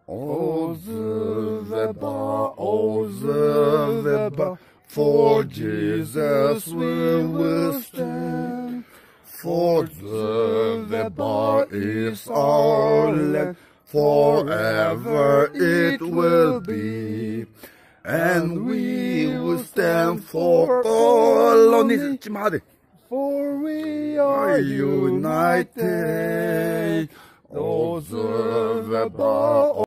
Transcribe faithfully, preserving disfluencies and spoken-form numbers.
Ozeveba, Ozeveba, for Jesus we will stand. For the Veba is our land, forever it will be. And we will stand for colonies, for we are united. Ozeveba.